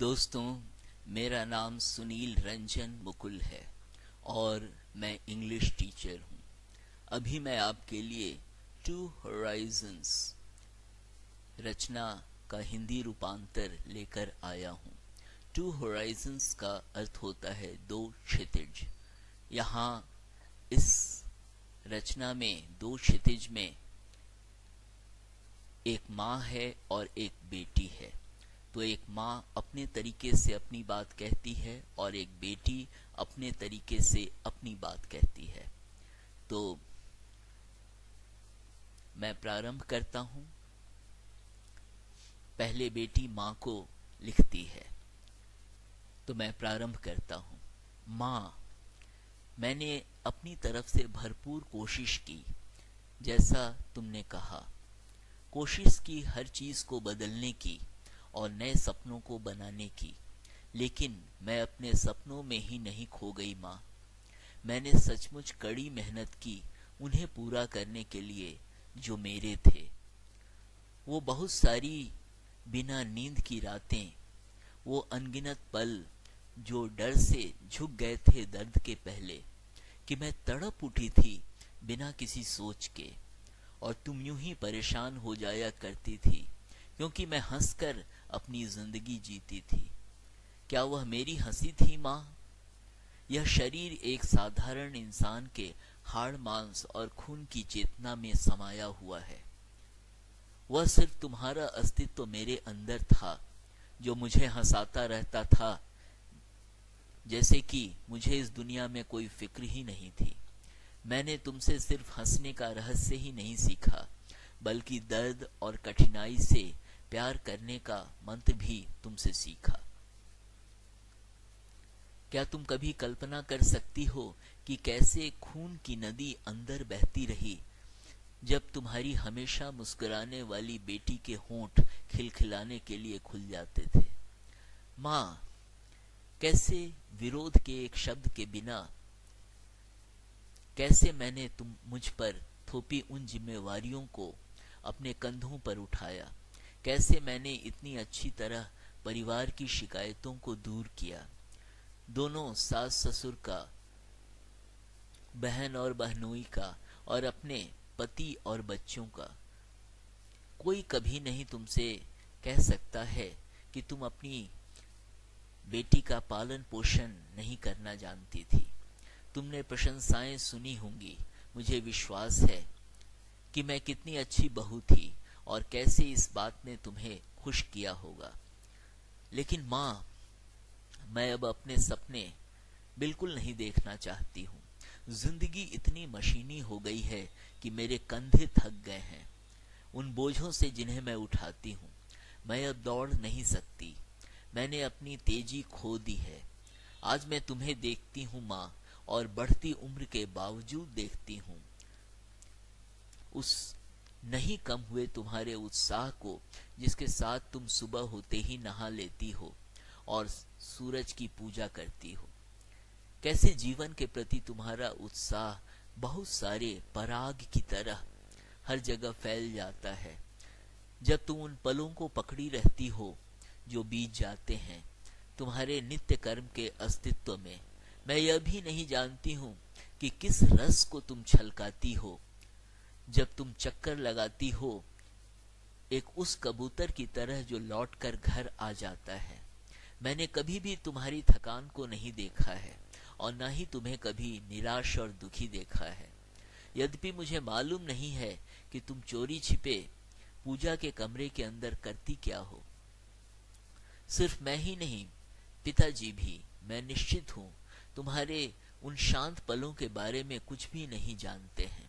दोस्तों, मेरा नाम सुनील रंजन मुकुल है और मैं इंग्लिश टीचर हूँ। अभी मैं आपके लिए टू होराइजन्स रचना का हिंदी रूपांतर लेकर आया हूँ। टू होराइजन्स का अर्थ होता है दो क्षितिज। यहाँ इस रचना में दो क्षितिज में एक माँ है और एक बेटी है। तो एक माँ अपने तरीके से अपनी बात कहती है और एक बेटी अपने तरीके से अपनी बात कहती है। तो मैं प्रारंभ करता हूँ। पहले बेटी माँ को लिखती है, तो मैं प्रारंभ करता हूँ। माँ, मैंने अपनी तरफ से भरपूर कोशिश की, जैसा तुमने कहा। कोशिश की हर चीज को बदलने की और नए सपनों को बनाने की, लेकिन मैं अपने सपनों में ही नहीं खो गई माँ। मैंने सचमुच कड़ी मेहनत की उन्हें पूरा करने के लिए जो मेरे थे। वो बहुत सारी बिना नींद की रातें, वो अनगिनत पल जो डर से झुक गए थे दर्द के पहले, कि मैं तड़प उठी थी बिना किसी सोच के, और तुम यूं ही परेशान हो जाया करती थी क्योंकि मैं हंसकर अपनी जिंदगी जीती थी। क्या वह मेरी हंसी थी माँ? यह शरीर एक साधारण इंसान के हाड़ मांस और खून की चेतना में समाया हुआ है। वह सिर्फ तुम्हारा अस्तित्व मेरे अंदर था, जो मुझे हंसाता रहता था, जैसे कि मुझे इस दुनिया में कोई फिक्र ही नहीं थी। मैंने तुमसे सिर्फ हंसने का रहस्य ही नहीं सीखा, बल्कि दर्द और कठिनाई से प्यार करने का मंत्र भी तुमसे सीखा। क्या तुम कभी कल्पना कर सकती हो कि कैसे खून की नदी अंदर बहती रही जब तुम्हारी हमेशा मुस्कुराने वाली बेटी के होंठ खिलखिलाने के लिए खुल जाते थे? माँ, कैसे विरोध के एक शब्द के बिना, कैसे मैंने तुम मुझ पर थोपी उन जिम्मेवारियों को अपने कंधों पर उठाया, कैसे मैंने इतनी अच्छी तरह परिवार की शिकायतों को दूर किया, दोनों सास ससुर का, बहन और बहनोई का, और अपने पति और बच्चों का। कोई कभी नहीं तुमसे कह सकता है कि तुम अपनी बेटी का पालन पोषण नहीं करना जानती थी। तुमने प्रशंसाएं सुनी होंगी। मुझे विश्वास है कि मैं कितनी अच्छी बहू थी और कैसे इस बात ने तुम्हें खुश किया होगा। लेकिन माँ, मैं अब अपने सपने बिल्कुल नहीं देखना चाहती हूँ। जिंदगी इतनी मशीनी हो गई है कि मेरे कंधे थक गए हैं उन बोझों से जिन्हें मैं उठाती हूँ। मैं अब दौड़ नहीं सकती। मैंने अपनी तेजी खो दी है। आज मैं तुम्हें देखती हूँ माँ, और बढ़ती उम्र के बावजूद देखती हूँ उस नहीं कम हुए तुम्हारे उत्साह को, जिसके साथ तुम सुबह होते ही नहा लेती हो और सूरज की पूजा करती हो। कैसे जीवन के प्रति तुम्हारा उत्साह बहुत सारे पराग की तरह हर जगह फैल जाता है जब तुम उन पलों को पकड़ी रहती हो जो बीत जाते हैं तुम्हारे नित्य कर्म के अस्तित्व में। मैं यह भी नहीं जानती हूँ कि किस रस को तुम छलकाती हो जब तुम चक्कर लगाती हो एक उस कबूतर की तरह जो लौटकर घर आ जाता है। मैंने कभी भी तुम्हारी थकान को नहीं देखा है और न ही तुम्हें कभी निराश और दुखी देखा है। यद्यपि मुझे मालूम नहीं है कि तुम चोरी छिपे पूजा के कमरे के अंदर करती क्या हो। सिर्फ मैं ही नहीं, पिताजी भी, मैं निश्चित हूँ, तुम्हारे उन शांत पलों के बारे में कुछ भी नहीं जानते हैं।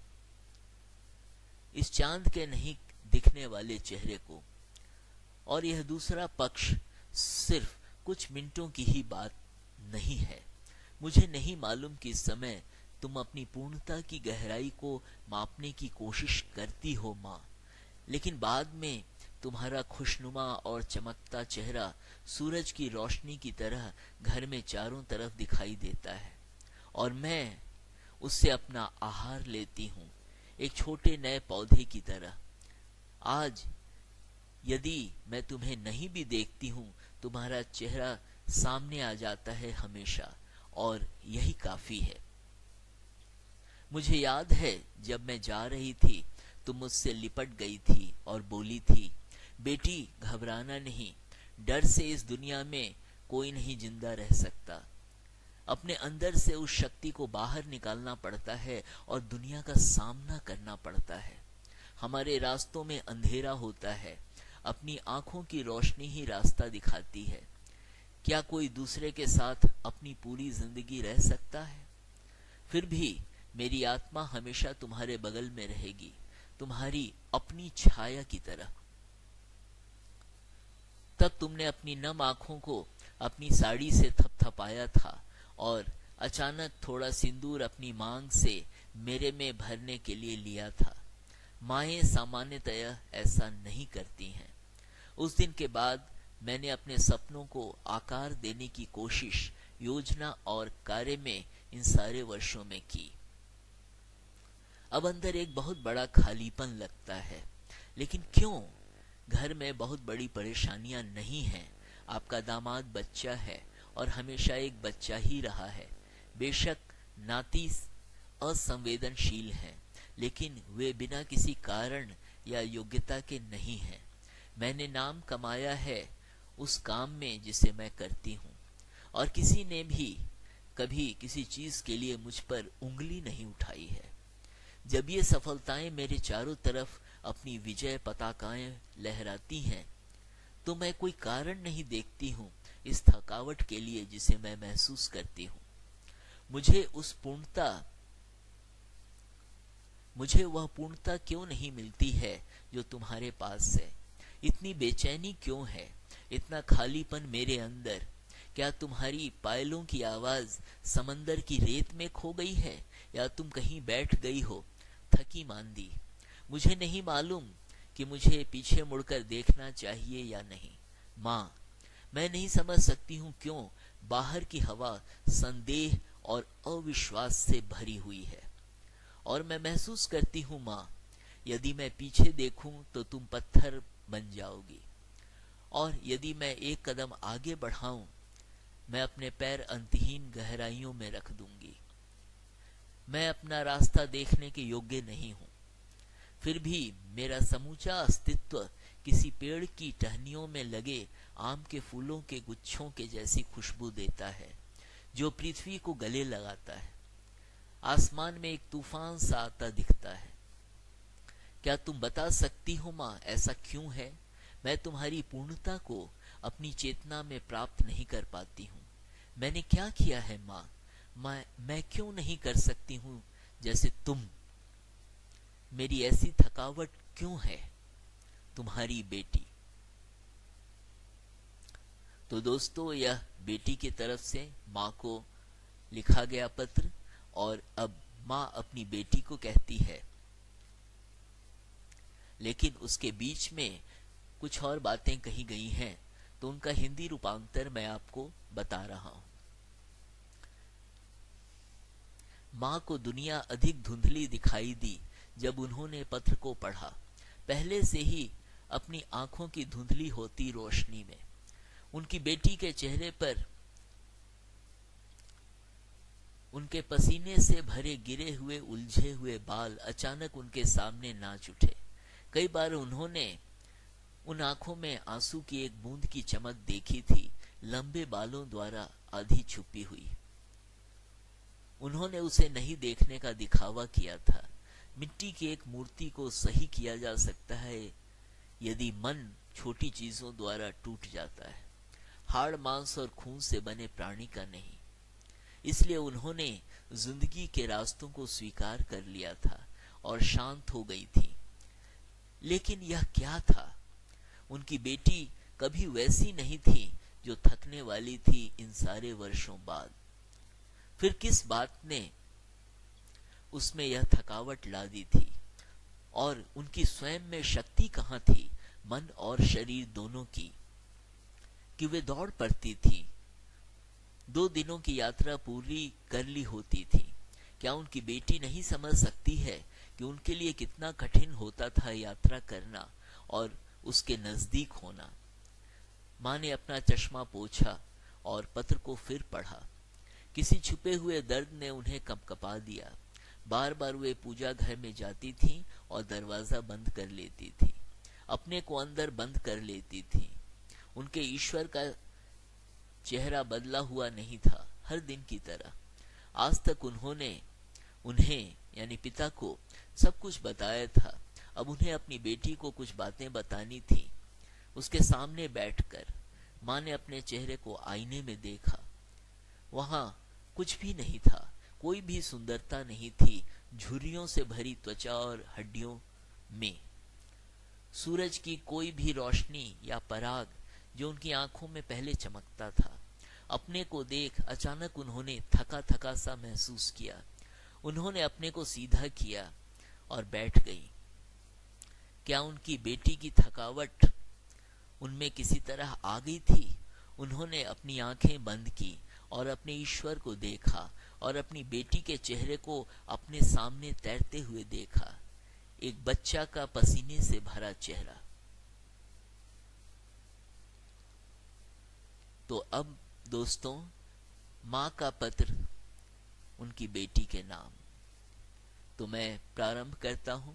इस चांद के नहीं दिखने वाले चेहरे को, और यह दूसरा पक्ष सिर्फ कुछ मिनटों की ही बात नहीं है। मुझे नहीं मालूम कि इस समय तुम अपनी पूर्णता की गहराई को मापने की कोशिश करती हो माँ, लेकिन बाद में तुम्हारा खुशनुमा और चमकता चेहरा सूरज की रोशनी की तरह घर में चारों तरफ दिखाई देता है और मैं उससे अपना आहार लेती हूँ, एक छोटे नए पौधे की तरह। आज यदि मैं तुम्हें नहीं भी देखती हूँ, तुम्हारा चेहरा सामने आ जाता है हमेशा, और यही काफी है। मुझे याद है जब मैं जा रही थी, तुम मुझसे लिपट गई थी और बोली थी, बेटी घबराना नहीं, डर से इस दुनिया में कोई नहीं जिंदा रह सकता। अपने अंदर से उस शक्ति को बाहर निकालना पड़ता है और दुनिया का सामना करना पड़ता है। हमारे रास्तों में अंधेरा होता है, अपनी आंखों की रोशनी ही रास्ता दिखाती है। क्या कोई दूसरे के साथ अपनी पूरी जिंदगी रह सकता है? फिर भी मेरी आत्मा हमेशा तुम्हारे बगल में रहेगी, तुम्हारी अपनी छाया की तरह। तब तुमने अपनी नम आंखों को अपनी साड़ी से थपथपाया था और अचानक थोड़ा सिंदूर अपनी मांग से मेरे में भरने के लिए लिया था। माएं सामान्यतया ऐसा नहीं करती हैं। उस दिन के बाद मैंने अपने सपनों को आकार देने की कोशिश योजना और कार्य में इन सारे वर्षों में की। अब अंदर एक बहुत बड़ा खालीपन लगता है, लेकिन क्यों? घर में बहुत बड़ी परेशानियां नहीं हैं। आपका दामाद बच्चा है और हमेशा एक बच्चा ही रहा है। बेशक नाती असंवेदनशील हैं, लेकिन वे बिना किसी कारण या योग्यता के नहीं हैं। मैंने नाम कमाया है उस काम में जिसे मैं करती हूँ, और किसी ने भी कभी किसी चीज के लिए मुझ पर उंगली नहीं उठाई है। जब ये सफलताएं मेरे चारों तरफ अपनी विजय पताकाएं लहराती हैं, तो मैं कोई कारण नहीं देखती हूँ इस थकावट के लिए जिसे मैं महसूस करती हूँ। मुझे वह पूर्णता क्यों नहीं मिलती है जो तुम्हारे पास है? इतनी बेचैनी क्यों है, इतना खालीपन मेरे अंदर? क्या तुम्हारी पायलों की आवाज समंदर की रेत में खो गई है, या तुम कहीं बैठ गई हो थकी मांदी? मुझे नहीं मालूम कि मुझे पीछे मुड़कर देखना चाहिए या नहीं। माँ, मैं नहीं समझ सकती हूँ क्यों बाहर की हवा संदेह और अविश्वास से भरी हुई है। और मैं महसूस करती हूँ माँ, यदि मैं पीछे देखूं तो तुम पत्थर बन जाओगी, और यदि मैं एक कदम आगे बढ़ाऊं, मैं अपने पैर अंतहीन गहराइयों में रख दूंगी। मैं अपना रास्ता देखने के योग्य नहीं हूं। फिर भी मेरा समूचा अस्तित्व किसी पेड़ की टहनियों में लगे आम के फूलों के गुच्छों के जैसी खुशबू देता है, जो पृथ्वी को गले लगाता है। आसमान में एक तूफान सा आता दिखता है। क्या तुम बता सकती हो माँ, ऐसा क्यों है? मैं तुम्हारी पूर्णता को अपनी चेतना में प्राप्त नहीं कर पाती हूँ। मैंने क्या किया है माँ? मैं क्यों नहीं कर सकती हूँ जैसे तुम? मेरी ऐसी थकावट क्यों है? तुम्हारी बेटी। तो दोस्तों, यह बेटी की तरफ से माँ को लिखा गया पत्र, और अब माँ अपनी बेटी को कहती है, लेकिन उसके बीच में कुछ और बातें कही गई हैं, तो उनका हिंदी रूपांतर मैं आपको बता रहा हूं। माँ को दुनिया अधिक धुंधली दिखाई दी जब उन्होंने पत्र को पढ़ा। पहले से ही अपनी आंखों की धुंधली होती रोशनी में उनकी बेटी के चेहरे पर उनके पसीने से भरे गिरे हुए उलझे हुए बाल अचानक उनके सामने नाच उठे। कई बार उन्होंने उन आंखों में आंसू की एक बूंद की चमक देखी थी, लंबे बालों द्वारा आधी छुपी हुई। उन्होंने उसे नहीं देखने का दिखावा किया था। मिट्टी की एक मूर्ति को सही किया जा सकता है यदि मन छोटी चीजों द्वारा टूट जाता है, हाड़ मांस और खून से बने प्राणी का नहीं। इसलिए उन्होंने जिंदगी के रास्तों को स्वीकार कर लिया था और शांत हो गई थी। लेकिन यह क्या था? उनकी बेटी कभी वैसी नहीं थी जो थकने वाली थी इन सारे वर्षों बाद। फिर किस बात ने उसमें यह थकावट ला दी थी? और उनकी स्वयं में शक्ति कहाँ थी, मन और शरीर दोनों की, कि वे दौड़ पड़ती थी? 2 दिनों की यात्रा पूरी कर ली होती थी। क्या उनकी बेटी नहीं समझ सकती है कि उनके लिए कितना कठिन होता था यात्रा करना, और उसके नजदीक होना। माँ ने अपना चश्मा पोंछा और पत्र को फिर पढ़ा। किसी छुपे हुए दर्द ने उन्हें कंपकपा दिया। बार बार वे पूजा घर में जाती थीं और दरवाजा बंद कर लेती थीं, अपने को अंदर बंद कर लेती थीं। उनके ईश्वर का चेहरा बदला हुआ नहीं था, हर दिन की तरह। आज तक उन्हें यानी पिता को सब कुछ बताया था। अब उन्हें अपनी बेटी को कुछ बातें बतानी थी। उसके सामने बैठकर माँ ने अपने चेहरे को आईने में देखा। वहां कुछ भी नहीं था, कोई भी सुंदरता नहीं थी, झुर्रियों से भरी त्वचा और हड्डियों में सूरज की कोई भी रोशनी या पराग जो उनकी आंखों में पहले चमकता था। अपने को देख अचानक उन्होंने थका थका सा महसूस किया। उन्होंने अपने को सीधा किया और बैठ गई। क्या उनकी बेटी की थकावट उनमें किसी तरह आ गई थी? उन्होंने अपनी आंखें बंद की और अपने ईश्वर को देखा और अपनी बेटी के चेहरे को अपने सामने तैरते हुए देखा। एक बच्चा का पसीने से भरा चेहरा। तो अब दोस्तों, माँ का पत्र उनकी बेटी के नाम। तो मैं प्रारंभ करता हूं।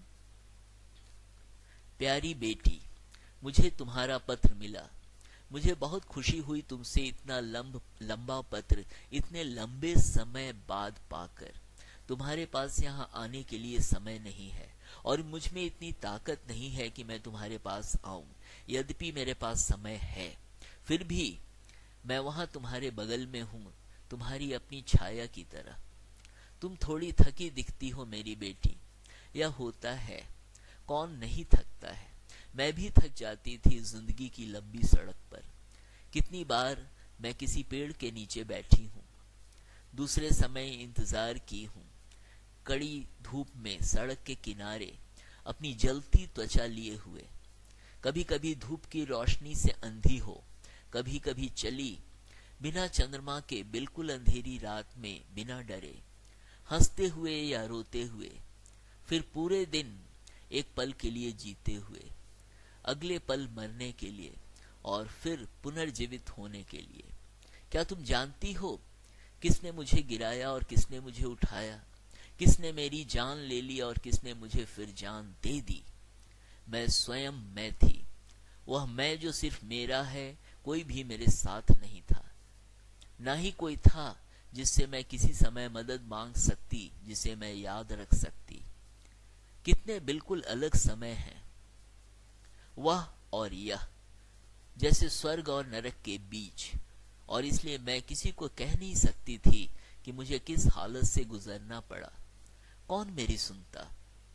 प्यारी बेटी, मुझे तुम्हारा पत्र मिला। मुझे बहुत खुशी हुई तुमसे इतना लंबा पत्र इतने लंबे समय बाद पाकर। तुम्हारे पास यहाँ आने के लिए समय नहीं है और मुझ में इतनी ताकत नहीं है कि मैं तुम्हारे पास आऊं। यद्यपि मेरे पास समय है, फिर भी मैं वहां तुम्हारे बगल में हूं, तुम्हारी अपनी छाया की तरह। तुम थोड़ी थकी दिखती हो मेरी बेटी। यह होता है, कौन नहीं थकता है। मैं भी थक जाती थी जिंदगी की लंबी सड़क पर। कितनी बार मैं किसी पेड़ के नीचे बैठी हूँ, दूसरे समय इंतजार की हूँ, कड़ी धूप में सड़क के किनारे अपनी जलती त्वचा लिए हुए। कभी कभी धूप की रोशनी से अंधी हो, कभी कभी चली बिना चंद्रमा के बिल्कुल अंधेरी रात में बिना डरे, हंसते हुए या रोते हुए, फिर पूरे दिन एक पल के लिए जीते हुए, अगले पल मरने के लिए और फिर पुनर्जीवित होने के लिए। क्या तुम जानती हो किसने मुझे गिराया और किसने मुझे उठाया? किसने मेरी जान ले ली और किसने मुझे फिर जान दे दी? मैं स्वयं मैं थी, वह मैं जो सिर्फ मेरा है। कोई भी मेरे साथ नहीं था, ना ही कोई था जिससे मैं किसी समय मदद मांग सकती, जिसे मैं याद रख सकती। कितने बिल्कुल अलग समय हैं वह और यह, जैसे स्वर्ग और नरक के बीच। और इसलिए मैं किसी को कह नहीं सकती थी कि मुझे किस हालत से गुजरना पड़ा। कौन मेरी सुनता?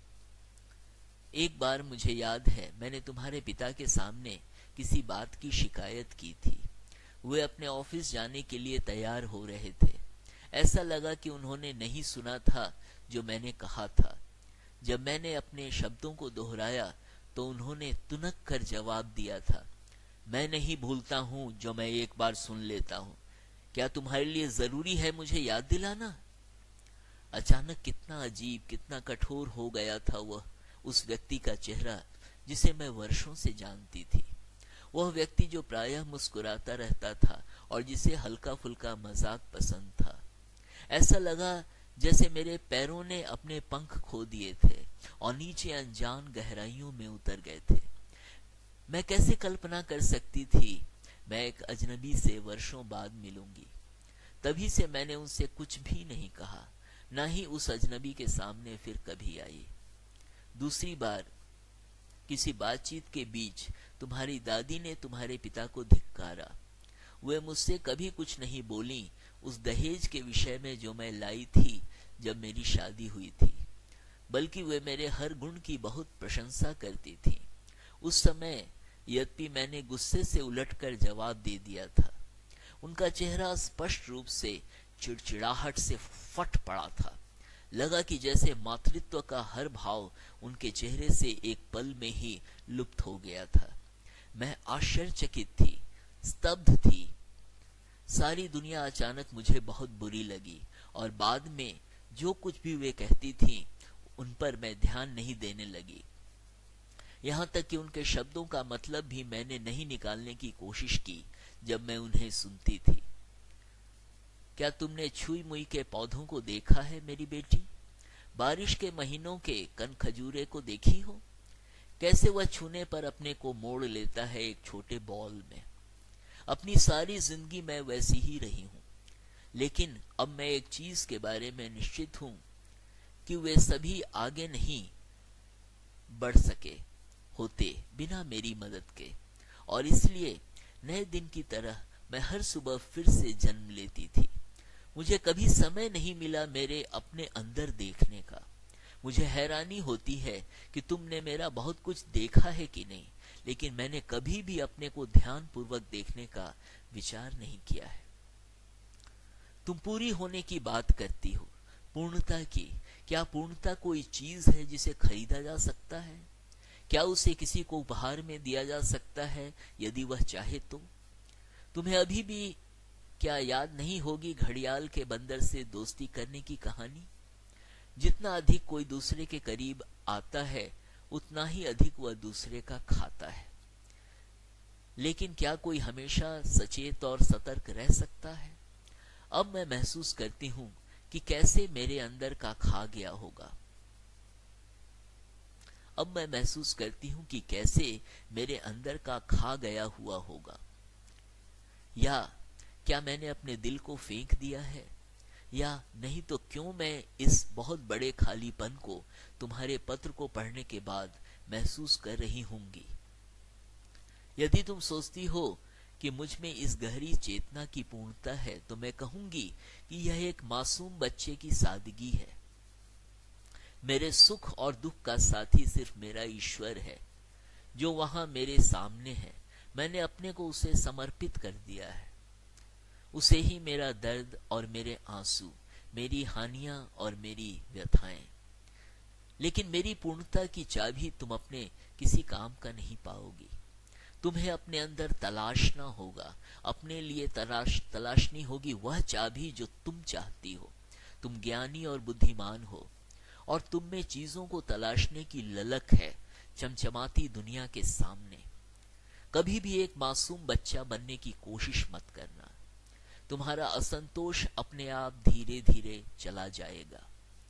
एक बार मुझे याद है, मैंने तुम्हारे पिता के सामने किसी बात की शिकायत की थी। वे अपने ऑफिस जाने के लिए तैयार हो रहे थे। ऐसा लगा कि उन्होंने नहीं सुना था जो मैंने कहा था। जब मैंने अपने शब्दों को दोहराया तो उन्होंने तुनक कर जवाब दिया था, मैं नहीं भूलता हूं जो मैं एक बार सुन लेता हूं। क्या तुम्हारे लिए जरूरी है मुझे याद दिलाना? अचानक कितना अजीब, कितना कठोर हो गया था वह, उस व्यक्ति का चेहरा जिसे मैं वर्षों से जानती थी। वह व्यक्ति जो प्रायः मुस्कुराता रहता था और जिसे हल्का फुल्का मजाक पसंद था। ऐसा लगा जैसे मेरे पैरों ने अपने पंख खो दिए थे और नीचे अनजान गहराइयों में उतर गए थे। मैं कैसे कल्पना कर सकती थी मैं एक अजनबी से वर्षों बाद मिलूंगी। तभी से मैंने उनसे कुछ भी नहीं कहा, ना ही उस अजनबी के सामने फिर कभी आई। दूसरी बार किसी बातचीत के बीच तुम्हारी दादी ने तुम्हारे पिता को धिक्कारा। वे मुझसे कभी कुछ नहीं बोली उस दहेज के विषय में जो मैं लाई थी जब मेरी शादी हुई थी, बल्कि वे मेरे हर गुण की बहुत प्रशंसा करती थी। उस समय यद्यपि मैंने गुस्से से उलटकर जवाब दे दिया था। उनका चेहरा स्पष्ट रूप से चिड़चिड़ाहट से फट पड़ा था। लगा कि जैसे मातृत्व का हर भाव उनके चेहरे से एक पल में ही लुप्त हो गया था। मैं आश्चर्यचकित थी, स्तब्ध थी। सारी दुनिया अचानक मुझे बहुत बुरी लगी और बाद में जो कुछ भी वे कहती थीं उन पर मैं ध्यान नहीं देने लगी। यहाँ तक कि उनके शब्दों का मतलब भी मैंने नहीं निकालने की कोशिश की जब मैं उन्हें सुनती थी। क्या तुमने छुई मुई के पौधों को देखा है मेरी बेटी? बारिश के महीनों के कन खजूरे को देखी हो? कैसे वह छूने पर अपने को मोड़ लेता है एक छोटे बॉल में। अपनी सारी जिंदगी मैं वैसी ही रही हूं, लेकिन अब मैं एक चीज के बारे में निश्चित हूं कि वे सभी आगे नहीं बढ़ सके होते बिना मेरी मदद के, और इसलिए नए दिन की तरह मैं हर सुबह फिर से जन्म लेती थी। मुझे कभी समय नहीं मिला मेरे अपने अंदर देखने का। मुझे हैरानी होती है कि तुमने मेरा बहुत कुछ देखा है कि नहीं, लेकिन मैंने कभी भी अपने को ध्यान पूर्वक देखने का विचार नहीं किया है। तुम पूरी होने की बात करती हो, पूर्णता की। क्या पूर्णता कोई चीज है जिसे खरीदा जा सकता है? क्या उसे किसी को उपहार में दिया जा सकता है यदि वह चाहे तो? तुम्हें अभी भी क्या याद नहीं होगी घड़ियाल के बंदर से दोस्ती करने की कहानी? जितना अधिक कोई दूसरे के करीब आता है, उतना ही अधिक वह दूसरे का खाता है। लेकिन क्या कोई हमेशा सचेत और सतर्क रह सकता है? अब मैं महसूस करती हूं कि कैसे मेरे अंदर का खा गया होगा। अब मैं महसूस करती हूं कि कैसे मेरे अंदर का खा गया हुआ होगा। या क्या मैंने अपने दिल को फेंक दिया है? या नहीं तो क्यों मैं इस बहुत बड़े खालीपन को तुम्हारे पत्र को पढ़ने के बाद महसूस कर रही होंगी? यदि तुम सोचती हो कि मुझ में इस गहरी चेतना की पूर्णता है, तो मैं कहूंगी कि यह एक मासूम बच्चे की सादगी है। मेरे सुख और दुख का साथी सिर्फ मेरा ईश्वर है, जो वहां मेरे सामने है। मैंने अपने को उसे समर्पित कर दिया है। उसे ही मेरा दर्द और मेरे आंसू, मेरी हानियां और मेरी व्यथाएं। लेकिन मेरी पूर्णता की चाबी तुम अपने किसी काम का नहीं पाओगी। तुम्हें अपने अंदर तलाशना होगा, अपने लिए तलाशनी होगी वह चाबी जो तुम चाहती हो। तुम ज्ञानी और बुद्धिमान हो, और तुम में चीजों को तलाशने की ललक है, चमचमाती दुनिया के सामने। कभी भी एक मासूम बच्चा बनने की कोशिश मत करना। तुम्हारा असंतोष अपने आप धीरे धीरे चला जाएगा।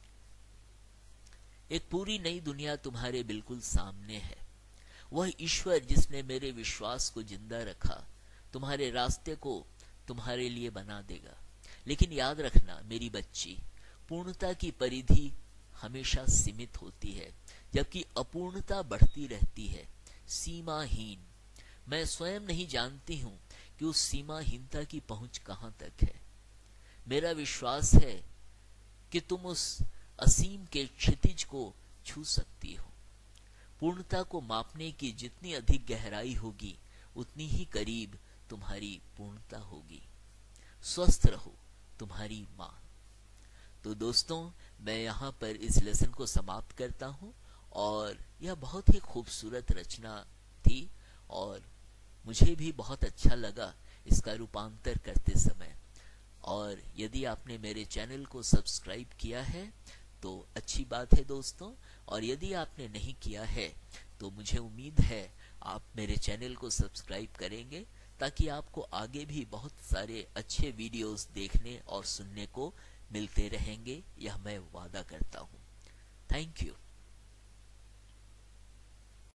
एक पूरी नई दुनिया तुम्हारे बिल्कुल सामने है। वह ईश्वर जिसने मेरे विश्वास को जिंदा रखा, तुम्हारे रास्ते को तुम्हारे लिए बना देगा। लेकिन याद रखना मेरी बच्ची, पूर्णता की परिधि हमेशा सीमित होती है, जबकि अपूर्णता बढ़ती रहती है, सीमाहीन। मैं स्वयं नहीं जानती हूं कि उस सीमाहीनता की पहुंच कहां तक है। मेरा विश्वास है कि तुम उस असीम के क्षितिज को छू सकती हो। पूर्णता को मापने की जितनी अधिक गहराई होगी, उतनी ही करीब तुम्हारी पूर्णता होगी। स्वस्थ रहो, तुम्हारी मां। तो दोस्तों, मैं यहाँ पर इस लेसन को समाप्त करता हूँ, और यह बहुत ही खूबसूरत रचना थी और मुझे भी बहुत अच्छा लगा इसका रूपांतर करते समय। और यदि आपने मेरे चैनल को सब्सक्राइब किया है तो अच्छी बात है दोस्तों, और यदि आपने नहीं किया है तो मुझे उम्मीद है आप मेरे चैनल को सब्सक्राइब करेंगे, ताकि आपको आगे भी बहुत सारे अच्छे वीडियोस देखने और सुनने को मिलते रहेंगे। यह मैं वादा करता हूँ। Thank you.